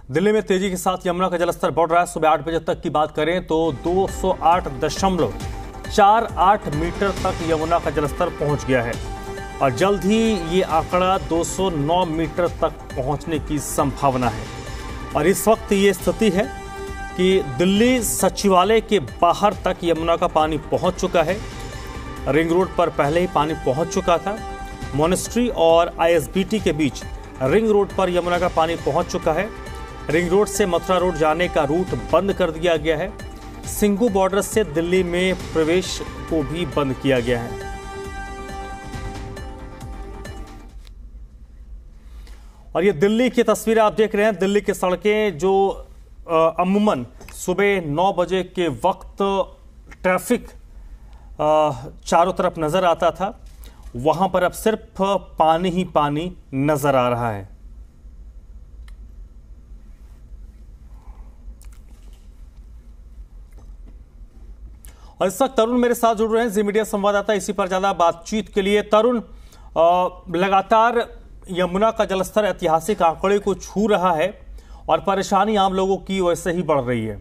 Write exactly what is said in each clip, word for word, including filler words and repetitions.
दिल्ली में तेजी के साथ यमुना का जलस्तर बढ़ रहा है। सुबह आठ बजे तक की बात करें तो दो सौ आठ दशमलव चार आठ मीटर तक यमुना का जलस्तर पहुंच गया है और जल्द ही ये आंकड़ा दो सौ नौ मीटर तक पहुंचने की संभावना है। और इस वक्त ये स्थिति है कि दिल्ली सचिवालय के बाहर तक यमुना का पानी पहुंच चुका है। रिंग रोड पर पहले ही पानी पहुंच चुका था। मॉनेस्ट्री और आईएसबीटी के बीच रिंग रोड पर यमुना का पानी पहुंच चुका है। रिंग रोड से मथुरा रोड जाने का रूट बंद कर दिया गया है। सिंघू बॉर्डर से दिल्ली में प्रवेश को भी बंद किया गया है। और ये दिल्ली की तस्वीरें आप देख रहे हैं। दिल्ली की सड़कें जो अमूमन सुबह नौ बजे के वक्त ट्रैफिक चारों तरफ नजर आता था, वहां पर अब सिर्फ पानी ही पानी नजर आ रहा है। और इस वक्त तरुण मेरे साथ जुड़ रहे हैं, जी मीडिया संवाददाता। इसी पर ज्यादा बातचीत के लिए तरुण, लगातार यमुना का जलस्तर ऐतिहासिक आंकड़े को छू रहा है और परेशानी आम लोगों की वैसे ही बढ़ रही है।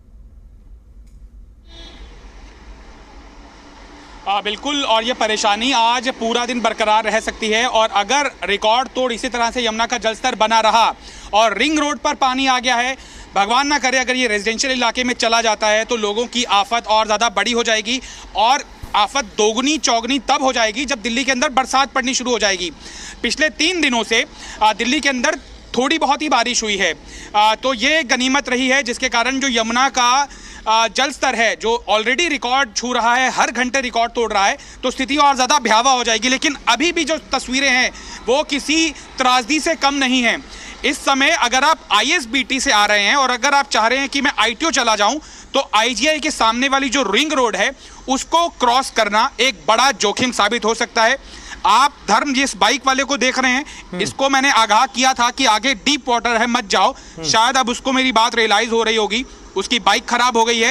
आ, बिल्कुल, और ये परेशानी आज पूरा दिन बरकरार रह सकती है। और अगर रिकॉर्ड तोड़ इसी तरह से यमुना का जलस्तर बना रहा और रिंग रोड पर पानी आ गया है, भगवान ना करे अगर ये रेजिडेंशियल इलाके में चला जाता है तो लोगों की आफत और ज़्यादा बड़ी हो जाएगी। और आफत दोगुनी चौगुनी तब हो जाएगी जब दिल्ली के अंदर बरसात पड़नी शुरू हो जाएगी। पिछले तीन दिनों से आ, दिल्ली के अंदर थोड़ी बहुत ही बारिश हुई है, आ, तो ये गनीमत रही है, जिसके कारण जो यमुना का जल स्तर है जो ऑलरेडी रिकॉर्ड छू रहा है, हर घंटे रिकॉर्ड तोड़ रहा है, तो स्थिति और ज़्यादा भयावह हो जाएगी। लेकिन अभी भी जो तस्वीरें हैं वो किसी त्रासदी से कम नहीं हैं। इस समय अगर आप आईएसबीटी से आ रहे हैं और अगर आप चाह रहे हैं कि मैं आईटीओ चला जाऊं, तो आईजीआई के सामने वाली जो रिंग रोड है उसको क्रॉस करना एक बड़ा जोखिम साबित हो सकता है। आप धर्म जिस बाइक वाले को देख रहे हैं, इसको मैंने आगाह किया था कि आगे डीप वाटर है, मत जाओ। शायद अब उसको मेरी बात रियलाइज हो रही होगी, उसकी बाइक खराब हो गई है।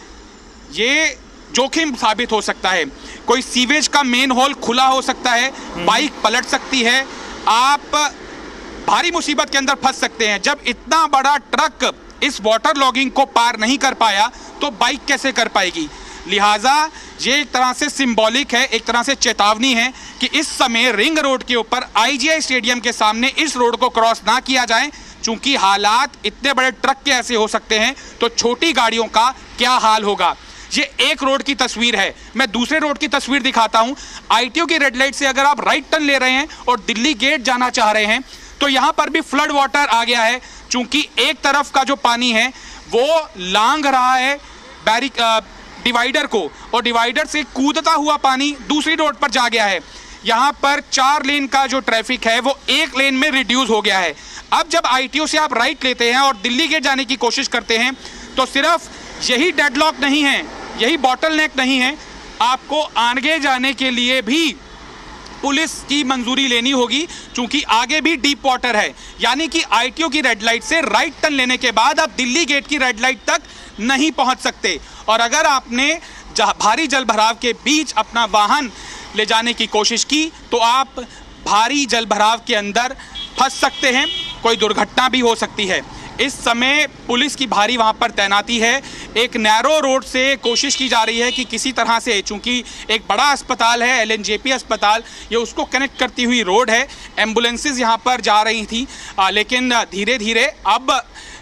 ये जोखिम साबित हो सकता है। कोई सीवेज का मेन होल खुला हो सकता है, बाइक पलट सकती है, आप भारी मुसीबत के अंदर फंस सकते हैं। जब इतना बड़ा ट्रक इस वाटर लॉगिंग को पार नहीं कर पाया तो बाइक कैसे कर पाएगी। लिहाजा ये एक तरह से सिंबॉलिक है, एक तरह से चेतावनी है कि इस समय रिंग रोड के ऊपर आईजीआई स्टेडियम के सामने इस रोड को क्रॉस ना किया जाए, चूंकि हालात इतने बड़े ट्रक के ऐसे हो सकते हैं तो छोटी गाड़ियों का क्या हाल होगा। ये एक रोड की तस्वीर है। मैं दूसरे रोड की तस्वीर दिखाता हूं। आईटीओ की रेड लाइट से अगर आप राइट टर्न ले रहे हैं और दिल्ली गेट जाना चाह रहे हैं तो यहां पर भी फ्लड वाटर आ गया है, चूंकि एक तरफ का जो पानी है वो लांग रहा है बैरिक डिवाइडर को, और डिवाइडर से कूदता हुआ पानी दूसरी रोड पर जा गया है। यहां पर चार लेन का जो ट्रैफिक है वो एक लेन में रिड्यूस हो गया है। अब जब आईटीओ से आप राइट लेते हैं और दिल्ली गेट जाने की कोशिश करते हैं तो सिर्फ यही डेडलॉक नहीं है, यही बॉटलनेक नहीं है, आपको आगे जाने के लिए भी पुलिस की मंजूरी लेनी होगी, क्योंकि आगे भी डीप वाटर है। यानी कि आईटीओ की रेड लाइट से राइट टर्न लेने के बाद आप दिल्ली गेट की रेड लाइट तक नहीं पहुंच सकते। और अगर आपने भारी जल भराव के बीच अपना वाहन ले जाने की कोशिश की तो आप भारी जल भराव के अंदर फंस सकते हैं, कोई दुर्घटना भी हो सकती है। इस समय पुलिस की भारी वहां पर तैनाती है। एक नैरो रोड से कोशिश की जा रही है कि किसी तरह से, चूंकि एक बड़ा अस्पताल है एलएनजेपी अस्पताल, ये उसको कनेक्ट करती हुई रोड है। एम्बुलेंसेज यहां पर जा रही थी, आ, लेकिन धीरे धीरे अब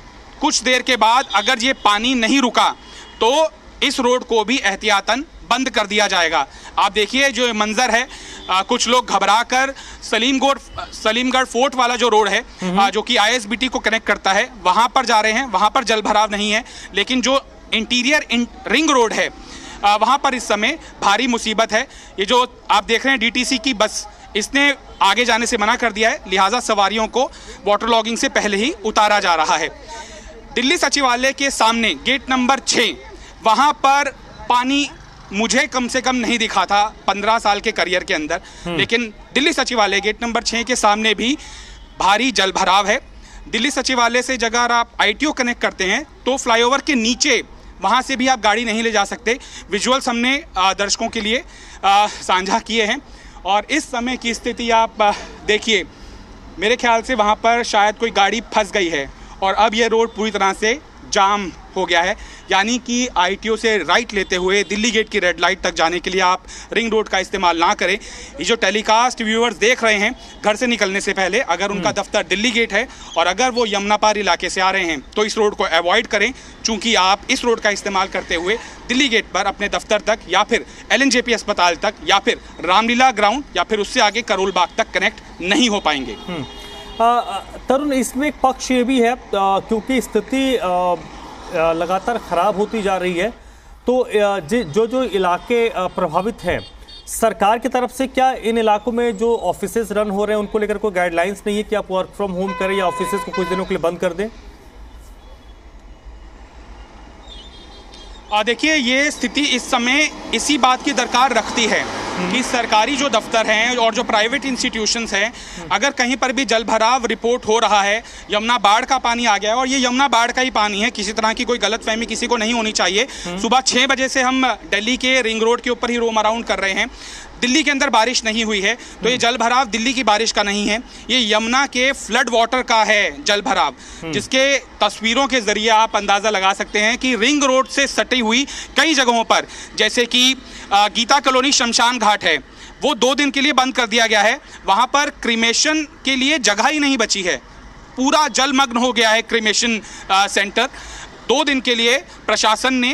कुछ देर के बाद अगर ये पानी नहीं रुका तो इस रोड को भी एहतियातन बंद कर दिया जाएगा। आप देखिए जो मंजर है, आ, कुछ लोग घबरा कर सलीमगढ़ सलीमगढ़ फोर्ट वाला जो रोड है, आ, जो कि आईएसबीटी को कनेक्ट करता है, वहां पर जा रहे हैं। वहां पर जल भराव नहीं है, लेकिन जो इंटीरियर इन, रिंग रोड है आ, वहां पर इस समय भारी मुसीबत है। ये जो आप देख रहे हैं डीटीसी की बस, इसने आगे जाने से मना कर दिया है, लिहाजा सवारियों को वाटर लॉगिंग से पहले ही उतारा जा रहा है। दिल्ली सचिवालय के सामने गेट नंबर छः, वहां पर पानी मुझे कम से कम नहीं दिखा था पंद्रह साल के करियर के अंदर, लेकिन दिल्ली सचिवालय गेट नंबर छः के सामने भी भारी जल भराव है। दिल्ली सचिवालय से अगर आप आईटीओ कनेक्ट करते हैं तो फ्लाईओवर के नीचे वहां से भी आप गाड़ी नहीं ले जा सकते। विजुअल्स हमने दर्शकों के लिए साझा किए हैं और इस समय की स्थिति आप देखिए। मेरे ख्याल से वहाँ पर शायद कोई गाड़ी फंस गई है और अब यह रोड पूरी तरह से जाम हो गया है, यानी कि आईटीओ से राइट लेते हुए दिल्ली गेट की रेड लाइट तक जाने के लिए आप रिंग रोड का इस्तेमाल ना करें। ये जो टेलीकास्ट व्यूअर्स देख रहे हैं घर से निकलने से पहले, अगर उनका दफ्तर दिल्ली गेट है और अगर वो यमुना पार इलाके से आ रहे हैं तो इस रोड को अवॉइड करें, चूंकि आप इस रोड का इस्तेमाल करते हुए दिल्ली गेट पर अपने दफ्तर तक या फिर एलएनजेपी अस्पताल तक या फिर रामलीला ग्राउंड या फिर उससे आगे करोल बाग तक कनेक्ट नहीं हो पाएंगे। तरुण, इसमें एक पक्ष ये भी है क्योंकि स्थिति लगातार खराब होती जा रही है, तो जो जो इलाके प्रभावित हैं, सरकार की तरफ से क्या इन इलाकों में जो ऑफिसेज रन हो रहे हैं उनको लेकर कोई गाइडलाइंस नहीं है कि आप वर्क फ्रॉम होम करें या ऑफिसेज को कुछ दिनों के लिए बंद कर दें? देखिए, ये स्थिति इस समय इसी बात की दरकार रखती है कि सरकारी जो दफ्तर हैं और जो प्राइवेट इंस्टीट्यूशंस हैं, अगर कहीं पर भी जल भराव रिपोर्ट हो रहा है, यमुना बाढ़ का पानी आ गया है और ये यमुना बाढ़ का ही पानी है, किसी तरह की कोई गलतफहमी किसी को नहीं होनी चाहिए। सुबह छः बजे से हम दिल्ली के रिंग रोड के ऊपर ही रोम अराउंड कर रहे हैं। दिल्ली के अंदर बारिश नहीं हुई है, तो ये जल भराव दिल्ली की बारिश का नहीं है, ये यमुना के फ्लड वाटर का है जल भराव, जिसके तस्वीरों के जरिए आप अंदाज़ा लगा सकते हैं कि रिंग रोड से सटी हुई कई जगहों पर, जैसे कि गीता कॉलोनी शमशान घाट है, वो दो दिन के लिए बंद कर दिया गया है। वहाँ पर क्रीमेशन के लिए जगह ही नहीं बची है, पूरा जलमग्न हो गया है क्रीमेशन सेंटर। दो दिन के लिए प्रशासन ने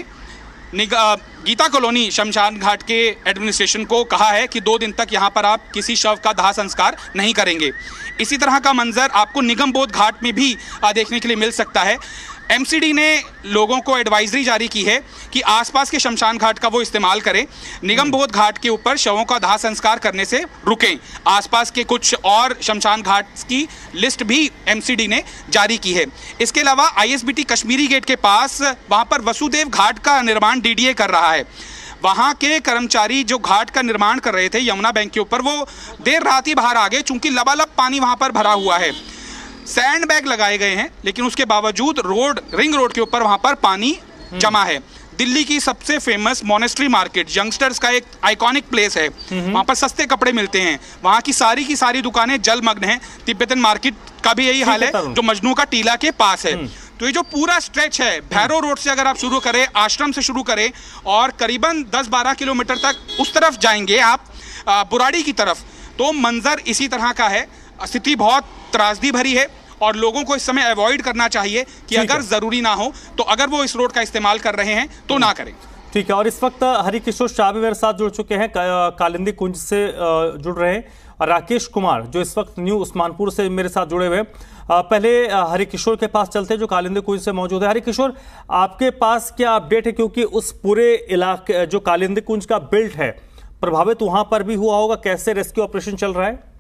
गीता कॉलोनी शमशान घाट के एडमिनिस्ट्रेशन को कहा है कि दो दिन तक यहाँ पर आप किसी शव का दाह संस्कार नहीं करेंगे। इसी तरह का मंजर आपको निगम बोध घाट में भी देखने के लिए मिल सकता है। एमसीडी ने लोगों को एडवाइजरी जारी की है कि आसपास के शमशान घाट का वो इस्तेमाल करें, निगम बोध घाट के ऊपर शवों का दाह संस्कार करने से रुकें। आसपास के कुछ और शमशान घाट की लिस्ट भी एमसीडी ने जारी की है। इसके अलावा आईएसबीटी कश्मीरी गेट के पास वहाँ पर वसुदेव घाट का निर्माण डीडीए कर रहा है। वहाँ के कर्मचारी जो घाट का निर्माण कर रहे थे यमुना बैंक के ऊपर, वो देर रात ही बाहर आ गए, चूंकि लबालब पानी वहाँ पर भरा हुआ है। सैंड बैग लगाए गए हैं, लेकिन उसके बावजूद रोड रिंग रोड के ऊपर वहां पर पानी जमा है। दिल्ली की सबसे फेमस मोनेस्ट्री मार्केट, यंगस्टर्स का एक आइकॉनिक प्लेस है, वहां पर सस्ते कपड़े मिलते हैं, वहां की सारी की सारी दुकानें जलमग्न हैं। तिब्बतन मार्केट का भी यही हाल है, जो मजनू का टीला के पास है। तो ये जो पूरा स्ट्रेच है, भैरव रोड से अगर आप शुरू करें, आश्रम से शुरू करें और करीबन दस बारह किलोमीटर तक उस तरफ जाएंगे आप बुराड़ी की तरफ, तो मंजर इसी तरह का है। स्थिति बहुत त्रासदी भरी है और लोगों को इस समय अवॉइड करना चाहिए कि अगर जरूरी ना हो तो अगर वो इस रोड का इस्तेमाल कर रहे हैं तो ना करें। ठीक है, और इस वक्त हरिकिशोर शाह भी मेरे साथ जुड़ चुके हैं, कालिंदी कुंज से जुड़ रहे हैं, और राकेश कुमार जो इस वक्त न्यू उस्मानपुर से मेरे साथ जुड़े हुए हैं। पहले हरिकिशोर के पास चलते हैं जो कालिंदी कुंज से मौजूद है। हरिकिशोर, आपके पास क्या अपडेट है, क्योंकि उस पूरे इलाके जो कालिंदी कुंज का बेल्ट है प्रभावित वहां पर भी हुआ होगा, कैसे रेस्क्यू ऑपरेशन चल रहा है?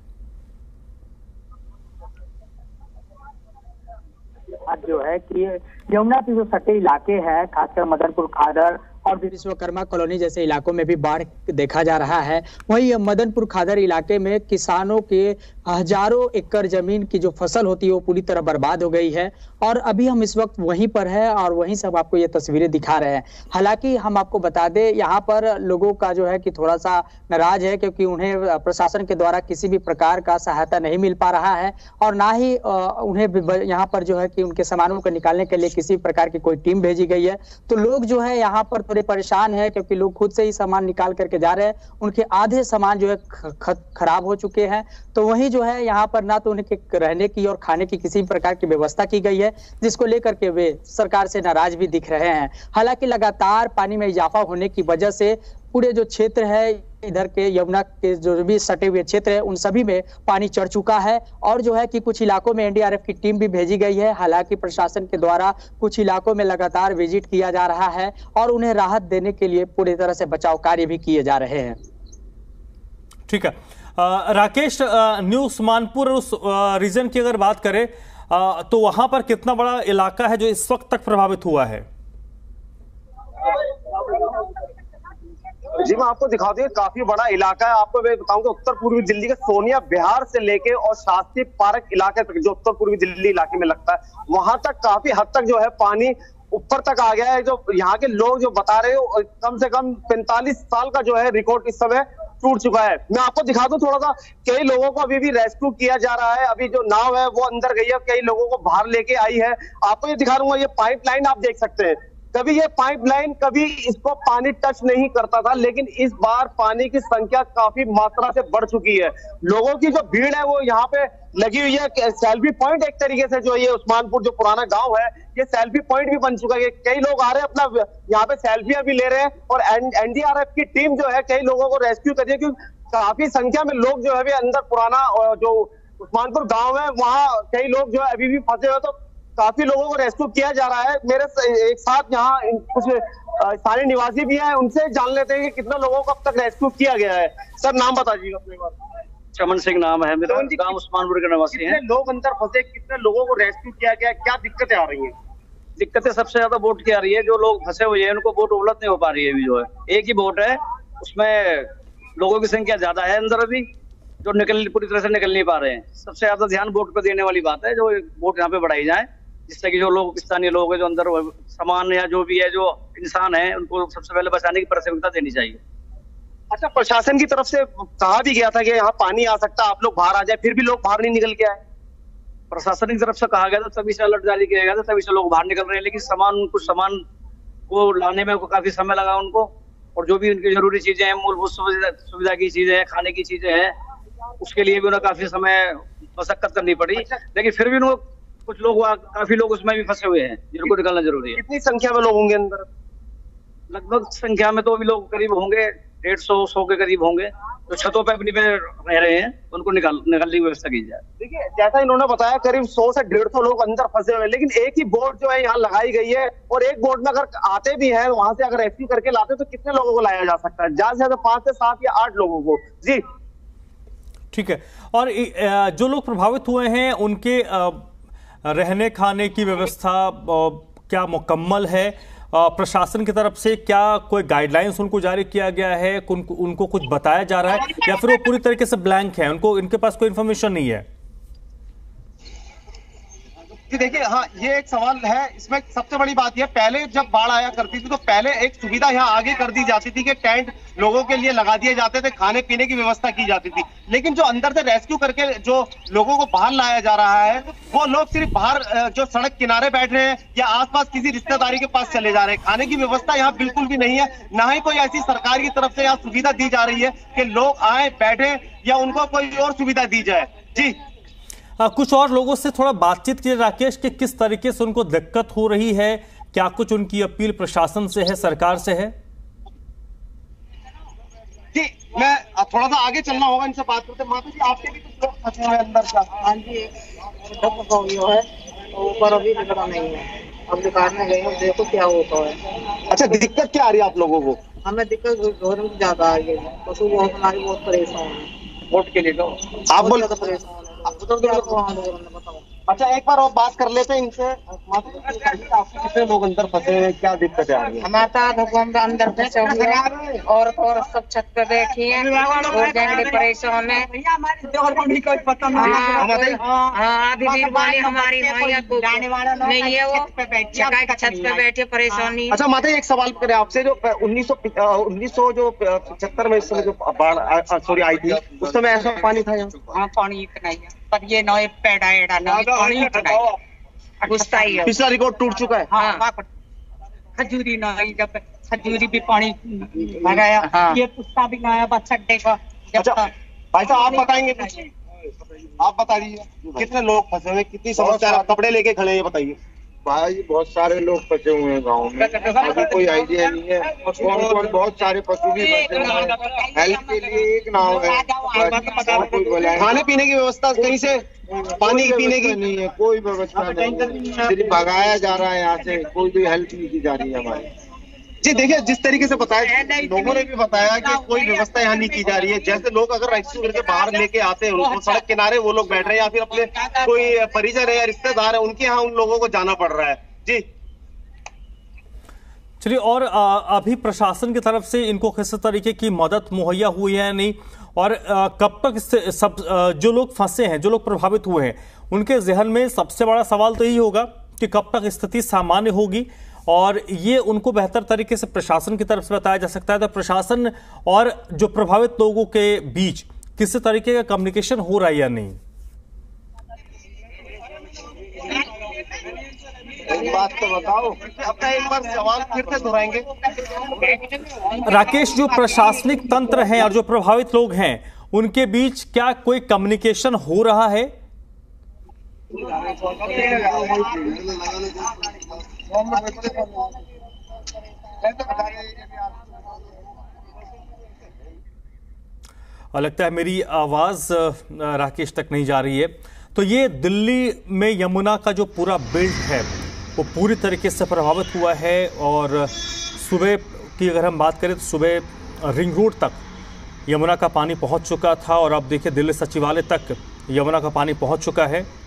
जो है कि यमुना के जो सटे इलाके हैं, खासकर मदनपुर खादर और विश्वकर्मा कॉलोनी जैसे इलाकों में भी बाढ़ देखा जा रहा है। वहीं मदनपुर खादर इलाके में किसानों के हजारों एकड़ जमीन की जो फसल होती है वो पूरी तरह बर्बाद हो गई है, और अभी हम इस वक्त वहीं पर है और वहीं से हम आपको ये तस्वीरें दिखा रहे हैं। हालांकि हम आपको बता दें, यहाँ पर लोगों का जो है कि थोड़ा सा नाराज है, क्योंकि उन्हें प्रशासन के द्वारा किसी भी प्रकार का सहायता नहीं मिल पा रहा है और ना ही उन्हें यहाँ पर जो है कि उनके सामानों को निकालने के लिए किसी प्रकार की कोई टीम भेजी गई है। तो लोग जो है यहाँ पर थोड़े परेशान है, क्योंकि लोग खुद से ही सामान निकाल करके जा रहे हैं, उनके आधे सामान जो है खराब हो चुके हैं। तो वहीं जो है यहाँ पर ना तो उनके रहने की और खाने की किसी प्रकार की व्यवस्था की गई है, जिसको लेकर के वे सरकार से नाराज भी दिख रहे हैं। हालांकि लगातार पानी में इजाफा होने की वजह से पूरे जो क्षेत्र है इधर के यमुना के जो भी सटे हुए क्षेत्र है उन सभी में पानी चढ़ चुका है, और जो है कि कुछ इलाकों में एनडीआरएफ की टीम भी भेजी गई है। हालांकि प्रशासन के द्वारा कुछ इलाकों में लगातार विजिट किया जा रहा है और उन्हें राहत देने के लिए पूरी तरह से बचाव कार्य भी किए जा रहे हैं। ठीक है, आ, राकेश, न्यू उस्मानपुर उस रीजन की अगर बात करें आ, तो वहां पर कितना बड़ा इलाका है जो इस वक्त तक प्रभावित हुआ है? जी मैं आपको दिखा दूं, काफी बड़ा इलाका है। आपको मैं बताऊंगा, उत्तर पूर्वी दिल्ली के सोनिया विहार से लेके और शास्त्री पार्क इलाके तक, जो उत्तर पूर्वी दिल्ली इलाके में लगता है, वहां तक काफी हद तक जो है पानी ऊपर तक आ गया है। जो यहाँ के लोग जो बता रहे हो, कम से कम पैंतालीस साल का जो है रिकॉर्ड इस समय टूट चुका है। मैं आपको दिखा दूं थोड़ा सा, कई लोगों को अभी भी रेस्क्यू किया जा रहा है। अभी जो नाव है वो अंदर गई है, कई लोगों को बाहर लेके आई है। आपको ये दिखा दूंगा, ये पाइपलाइन आप देख सकते हैं। कभी ये पाइपलाइन कभी इसको पानी टच नहीं करता था, लेकिन इस बार पानी की संख्या काफी मात्रा से बढ़ चुकी है। लोगों की जो भीड़ है वो यहाँ पे लगी हुई है। सेल्फी पॉइंट एक तरीके से जो ये उस्मानपुर जो पुराना गांव है, ये सेल्फी पॉइंट भी बन चुका है। कई लोग आ रहे हैं, अपना यहाँ पे सेल्फियां भी ले रहे हैं, और एनडीआरएफ की टीम जो है कई लोगों को रेस्क्यू कर रही है, क्योंकि काफी संख्या में लोग जो है भी अंदर पुराना जो उस्मानपुर गाँव है वहाँ कई लोग जो है अभी भी फंसे हुए, तो काफी लोगों को रेस्क्यू किया जा रहा है। मेरे एक साथ यहाँ कुछ स्थानीय निवासी भी हैं, उनसे जान लेते हैं कि कितने लोगों को अब तक रेस्क्यू किया गया है। सर नाम बता दीजिएगा अपने बार। चमन सिंह नाम है मेरा, गांव उस्मानपुर के निवासी हैं। कितने लोग अंदर फंसे, कितने लोगों को रेस्क्यू किया गया, क्या दिक्कतें आ रही हैं? दिक्कतें सबसे ज्यादा बोट की आ रही है। जो लोग फंसे हुए हैं उनको बोट उलट नहीं हो पा रही है। अभी जो है एक ही बोट है, उसमें लोगों की संख्या ज्यादा है अंदर, अभी जो निकल पूरी तरह से निकल नहीं पा रहे हैं। सबसे ज्यादा ध्यान बोट पर देने वाली बात है, जो बोट यहाँ पे बढ़ाई जाए, जिससे कि जो लोग स्थानीय लोग हैं जो अंदर सामान या जो भी है जो इंसान है उनको सबसे पहले बचाने की प्राथमिकता देनी चाहिए। अच्छा, प्रशासन की तरफ से कहा भी गया था कि यहाँ पानी आ सकता है, आप लोग बाहर आ जाए, फिर भी लोग बाहर नहीं निकल के आए। प्रशासन की तरफ से कहा गया था, तभी से अलर्ट जारी किया गया था, तभी से लोग बाहर निकल रहे हैं। लेकिन सामान कुछ सामान को लाने में काफी समय लगा उनको, और जो भी उनकी जरूरी चीजें हैं, मूलभूत सुविधा की चीजें हैं, खाने की चीजें हैं, उसके लिए भी उन्हें काफी समय मशक्कत करनी पड़ी। लेकिन फिर भी उनको कुछ लोग, काफी लोग उसमें भी फंसे हुए हैं जिनको निकलना जरूरी है। कितनी संख्या में लोग होंगे अंदर? लगभग संख्या में तो अभी लोग करीब होंगे डेढ़ सौ सौ के करीब होंगे, जो छतों पे अपनी पे रह रहे हैं उनको निकाल निकालने की व्यवस्था की जाए। देखिए, जैसा इन्होंने बताया करीब सौ से डेढ़ सौ लोग अंदर फंसे हुए हैं, लेकिन एक ही बोट जो है यहाँ लगाई गई है, और एक बोट में अगर आते भी हैं वहां से अगर रेस्क्यू करके लाते तो कितने लोगों को लाया जा सकता है? ज्यादा से ज्यादा पांच से सात या आठ लोगों को। जी ठीक है। और जो लोग प्रभावित हुए हैं उनके रहने खाने की व्यवस्था क्या मुकम्मल है? प्रशासन की तरफ से क्या कोई गाइडलाइंस उनको जारी किया गया है? उनको, उनको कुछ बताया जा रहा है, या फिर वो पूरी तरीके से ब्लैंक है, उनको इनके पास कोई इन्फॉर्मेशन नहीं है? कि देखिए, हाँ ये एक सवाल है। इसमें सबसे बड़ी बात यह, पहले जब बाढ़ आया करती थी तो पहले एक सुविधा यहाँ आगे कर दी जाती थी कि टेंट लोगों के लिए लगा दिए जाते थे, खाने पीने की व्यवस्था की जाती थी। लेकिन जो अंदर से रेस्क्यू करके जो लोगों को बाहर लाया जा रहा है, वो लोग सिर्फ बाहर जो सड़क किनारे बैठ रहे हैं या आसपास किसी रिश्तेदारी के पास चले जा रहे हैं। खाने की व्यवस्था यहाँ बिल्कुल भी नहीं है, ना ही कोई ऐसी सरकार की तरफ से यहाँ सुविधा दी जा रही है कि लोग आए बैठे या उनको कोई और सुविधा दी जाए। जी आ, कुछ और लोगों से थोड़ा बातचीत कीजिए राकेश, कि किस तरीके से उनको दिक्कत हो रही है, क्या कुछ उनकी अपील प्रशासन से है, सरकार से है? जी मैं थोड़ा सा आगे चलना होगा, इनसे बात करते। माता जी, आपके भी कुछ लोग फंसे हुए अंदर का? हाँ जी, है ऊपर अभी निकला नहीं है, अब दुकान में गए देखो क्या होता है। अच्छा, दिक्कत क्या आ रही है आप लोगों को? हमें दिक्कत बहुत ज्यादा आ रही है, पशु वो हमारी बहुत परेशान है। वोट के लिए तो आप बोल परेशान है। अच्छा, एक बार और बात कर लेते हैं इनसे। आपके कितने लोग अंदर फंसे हैं, क्या दिक्कत है? हमारा भगवान अंदर फंसे हुए हैं, और और सब छत पे बैठी हैं, और परेशान है। हाँ, अभी भी वाली हमारी मैया को नहीं है, वो छत पे बैठे परेशानी। अच्छा माता, एक सवाल करें आपसे, जो उन्नीस सौ उन्नीस सौ जो पचहत्तर में इस समय जो बाढ़ सॉरी आई थी, उस समय ऐसा पानी था यहाँ? हाँ, पानी इतना ही है, पर ये नए पेड़ा एड़ा नहीं, पानी इतना ही घुसता ही है। पिछला रिकॉर्ड टूट चुका है। हाँ, खजूरी नहीं, जब खजूरी भी पानी भगाया। हाँ। ये पुस्ता भी नया बच्चा देखो। अच्छा भाई साहब, आप बताएंगे कुछ? आप बता दीजिए कितने लोग फंसे हुए, कितनी समस्या, कपड़े लेके खड़े हैं, ये बताइए। भाई बहुत सारे लोग फंसे हुए हैं गाँव में, अभी कोई आइडिया नहीं है कौन कौन। बहुत सारे पशु भी फंसे हुए हैं, हेल्प के लिए एक नाव है, कोई बोला। खाने पीने की व्यवस्था कहीं से, पानी पीने की नहीं है, कोई व्यवस्था नहीं, सिर्फ भगाया जा रहा है यहाँ से, कोई भी हेल्प नहीं की जा रही है हमारी। जी देखिए, जिस तरीके से बताया, लोगों ने भी बताया कि कोई व्यवस्था यहाँ नहीं की जा रही है। जैसे लोग अगर रेस्क्यू करके बाहर लेके आते हैं, उनको सड़क किनारे वो लोग बैठ रहे हैं, या फिर अपने कोई परिजन है या रिश्तेदार है, उनके यहाँ उन लोगों को जाना पड़ रहा है। जी चलिए, और आ, अभी प्रशासन की तरफ से इनको किस तरीके की मदद मुहैया हुई है नहीं, और आ, कब तक इससे सब आ, जो लोग फंसे हैं, जो लोग प्रभावित हुए हैं, उनके जहन में सबसे बड़ा सवाल तो यही होगा कि कब तक स्थिति सामान्य होगी और ये उनको बेहतर तरीके से प्रशासन की तरफ से बताया जा सकता है। तो प्रशासन और जो प्रभावित लोगों के बीच किसी तरीके का कम्युनिकेशन हो रहा है या नहीं? एक बात तो बताओ, अपना एक बार सवाल फिर से दोहराएंगे। राकेश, जो प्रशासनिक तंत्र है और जो प्रभावित लोग हैं उनके बीच क्या कोई कम्युनिकेशन हो रहा है? और लगता है मेरी आवाज राकेश तक नहीं जा रही है। तो ये दिल्ली में यमुना का जो पूरा बेल्ट है वो पूरी तरीके से प्रभावित हुआ है। और सुबह की अगर हम बात करें तो सुबह रिंग रोड तक यमुना का पानी पहुंच चुका था और अब देखिए दिल्ली सचिवालय तक यमुना का पानी पहुंच चुका है।